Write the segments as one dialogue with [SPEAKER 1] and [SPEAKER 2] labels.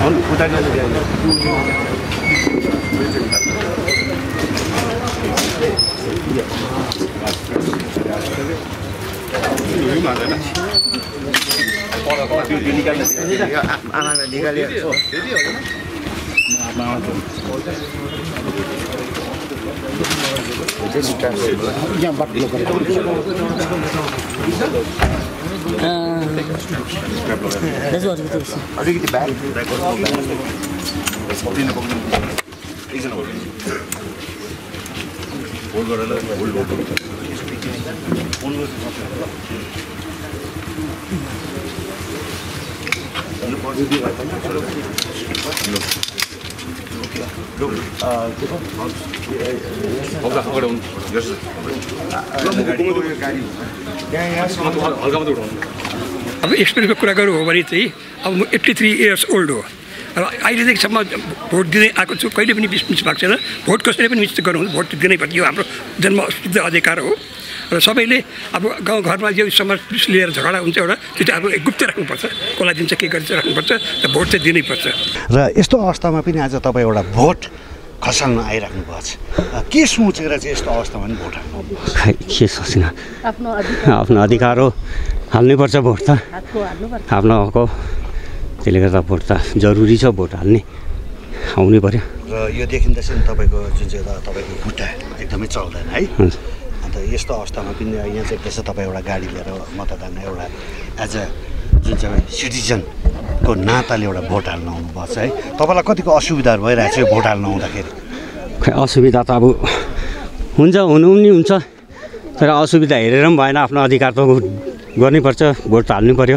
[SPEAKER 1] अब एक्सपिरियन्सको कुरा गर्नु हो भने चाहिँ अब म 83 इयर्स ओल्ड हो र अहिलेदेखिसम्म भोट दिँदै आएको छु, कहिले पनि मिस भएको छैन। भोट कसैले पनि मिस गर्नु भोट दिनै पर्छ, यो हाम्रो जन्मसिद्ध अधिकार हो र सबैले अब गाउँघरमा यो समाज लिएर झगडा हुन्छ एउटा त्यो चाहिँ अब गुप्त राख्नुपर्छ, कसलाई दिन्छ के गरिन्छ राख्नुपर्छ र भोट चाहिँ दिनै पर्छ।
[SPEAKER 2] र यस्तो अवस्थामा पनि आज तपाईँ एउटा भोट खसाल्न आइराख्नु भएको छ, के सोचेर चाहिँ यस्तो अवस्थामा पनि भोट हाल्नु?
[SPEAKER 3] के सोच्न, आफ्नो अधिकार हो, हाल्नुपर्छ भोट त, आफ्नो हक हो, त्यसले गर्दा भोट त जरुरी छ, भोट हाल्ने आउनै पर्यो।
[SPEAKER 2] र यो देखिँदा चाहिँ तपाईँको जुन चाहिँ तपाईँको खुट्टा एकदमै चल्दैन है, अन्त यस्तो अवस्थामा पनि यहाँ चाहिँ के छ, तपाईँ एउटा गाडी लिएर मतदान एउटा एज अ जुन चाहिँ सिटिजनको नाताले एउटा भोट हाल्न आउनुभएको छ है, तपाईँलाई कतिको असुविधाहरू भइरहेको छ भोट हाल्न आउँदाखेरि?
[SPEAKER 3] खै असुविधा त अब हुन्छ, हुनु पनि हुन्छ, तर असुविधा हेरेर पनि भएन, आफ्नो अधिकार त गर्नैपर्छ, भोट हाल्नु पर्यो।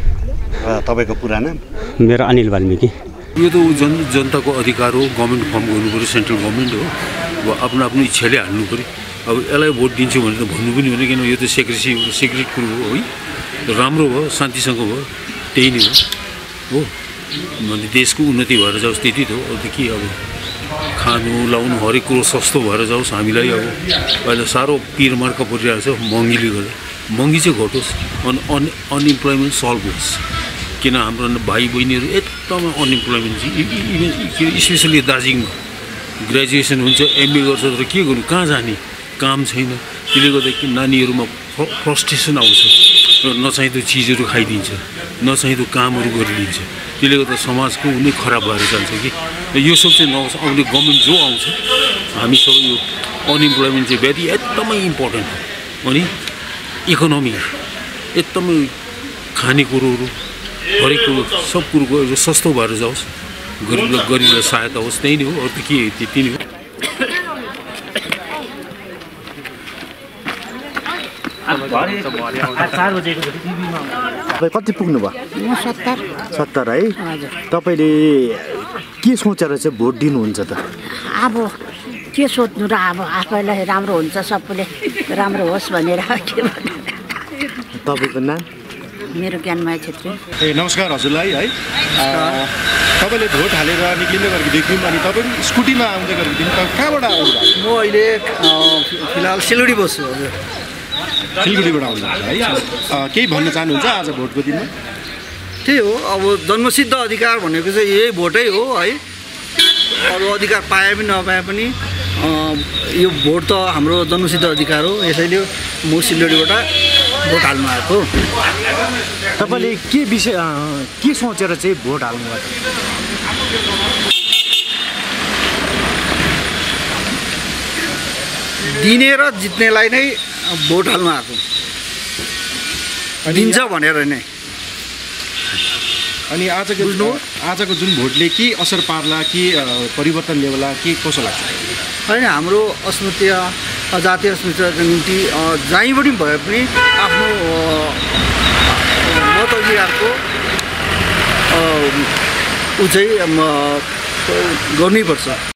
[SPEAKER 2] र तपाईँको पुरा नाम?
[SPEAKER 3] मेरो अनिल वाल्मीकि।
[SPEAKER 4] यो त जनताको अधिकार हो, गभर्मेन्ट फर्म गर्नु पऱ्यो, सेन्ट्रल गभर्मेन्ट हो, अब आफ्नो आफ्नो इच्छाले हाल्नु पऱ्यो। अब यसलाई भोट दिन्छु भने त भन्नु पनि हुने, किन यो त सिक्रेट कुरो हो है, राम्रो भयो, शान्तिसँग भयो, त्यही नै हो। भने देशको उन्नति भएर जाओस् त्यति त हो, अब त के, अब खानु लाउनु हरेक कुरो सस्तो भएर जाओस्। हामीलाई अब अहिले साह्रो पिरमर्का परिरहेको छ महँगीले गर्दा, महँगी चाहिँ घटोस्, अनि अनइम्प्लोइमेन्ट सल्भ होस्, किन हाम्रो भाइ बहिनीहरू एकदमै अनइम्प्लोइमेन्ट छ, इभन स्पेसली दार्जिलिङमा ग्रेजुएसन हुन्छ, एमए गर्छ, तर के गर्नु, कहाँ जाने, काम छैन, त्यसले गर्दा कि नानीहरूमा फ्रस्ट्रेसन आउँछ र नचाहिँदो चिजहरू खाइदिन्छ, नचाहिँदो कामहरू गरिदिन्छ, त्यसले गर्दा समाजको नै खराब भएर जान्छ कि। यो सब चाहिँ नहोस्, आउने गभर्मेन्ट जो आउँछ हामी सबै यो अनइम्प्लोइमेन्ट चाहिँ भेरी एकदमै इम्पोर्टेन्ट हो, अनि इकोनोमी एकदमै खानेकुरोहरू हरेक कुरो सब कुरोको सस्तो भएर जाओस्, गरिबलाई सहायता होस्, त्यही नै हो, अरू त के त्यति नै हो।
[SPEAKER 2] तपाईँ कति पुग्नु भयो?
[SPEAKER 5] म
[SPEAKER 2] 70 है। तपाईँले के सोचेर चाहिँ भोट दिनुहुन्छ त?
[SPEAKER 5] अब के सोध्नु र, अब आफैलाई राम्रो हुन्छ, सबैले राम्रो होस् भनेर के भन्नु।
[SPEAKER 2] तपाईँको नाम?
[SPEAKER 5] मेरो ज्ञानमाया छेत्री।
[SPEAKER 2] नमस्कार हजुरलाई है। तपाईँले भोट हालेर निक्लिँदै गरेको देख्यौँ, अनि तपाईँ स्कुटीमा आउँदै गरेको देख्यौँ, कहाँबाट आउनु भएको?
[SPEAKER 6] म अहिले फिलहाल सिलगढी बस्छु हजुर।
[SPEAKER 2] सिलगढीबाट आउनु है, केही भन्न चाहनुहुन्छ आज भोटको दिनमा?
[SPEAKER 6] त्यही हो, अब जन्मसिद्ध अधिकार भनेको चाहिँ यही भोटै हो है, अरू अधिकार पाए पनि नपाए पनि यो भोट त हाम्रो जन्मसिद्ध अधिकार हो, यसैले म सिलगढीबाट भोट हाल्नु आएको।
[SPEAKER 2] तपाईँले के विषय के सोचेर चाहिँ भोट हाल्नु भएको?
[SPEAKER 6] दिने र जित्नेलाई नै भोट हाल्नु आएको, दिन्छ भनेर नै।
[SPEAKER 2] अनि आजको जुन भोटले के असर पार्ला, के परिवर्तन ल्याउला, के कसो लाग्छ?
[SPEAKER 6] होइन, हाम्रो अस्मिता जातीय अस्मिताको निम्ति जहीँबाट भए पनि आफ्नो मताधिकारको ऊ चाहिँ गर्नैपर्छ।